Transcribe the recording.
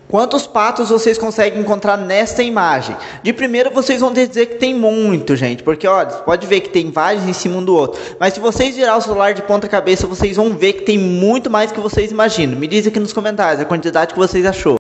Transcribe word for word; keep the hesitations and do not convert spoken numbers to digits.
Quantos patos vocês conseguem encontrar nesta imagem? De primeiro vocês vão dizer que tem muito, gente, porque olha, você pode ver que tem vários em cima um do outro. Mas se vocês virar o celular de ponta cabeça, vocês vão ver que tem muito mais que vocês imaginam. Me diz aqui nos comentários a quantidade que vocês achou.